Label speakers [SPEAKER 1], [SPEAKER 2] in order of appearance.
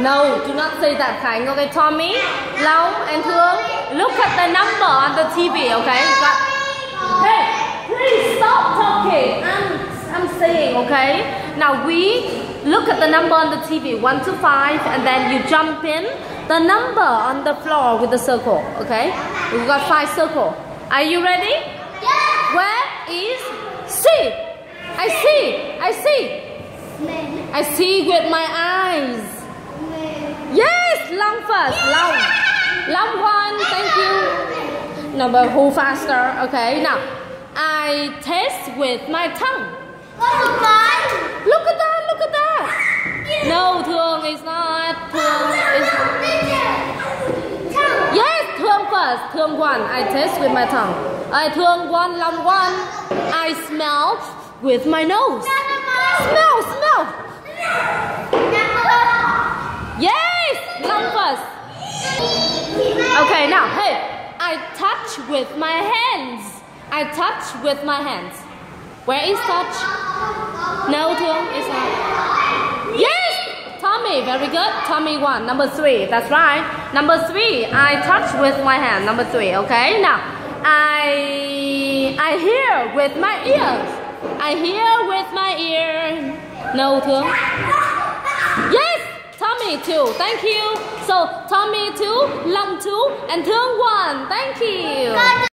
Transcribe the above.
[SPEAKER 1] No, do not say that, Khánh. Okay, Tommy, Long, and Thương, look at the number on the TV, okay? Hey, please stop talking. I'm saying, okay? Now we look at the number on the TV, 1 to 5, and then you jump in the number on the floor with the circle, okay? We've got 5 circles. Are you ready?
[SPEAKER 2] Yeah.
[SPEAKER 1] Where is C? I see. I see with my eyes. Yes, Long first. Long one, thank you. Number who faster? Okay, now I taste with my tongue. Look at that. No, Thương is not. Thương is. Yes, Thương first. Thương one. I taste with my tongue. Thương one, Long one. I smell with my nose. Smell. Yes, Long first. Okay, now, hey, I touch with my hands. Where is touch? No, Thương, it's not. Yes, Tommy, very good. Tommy one, number 3, that's right. Number 3, I touch with my hand. Number 3, okay. Now, I hear with my ears. No, Thương. Yes, Tommy 2, thank you. So Tommy 2, Long 2, and Thương 1. Thank you.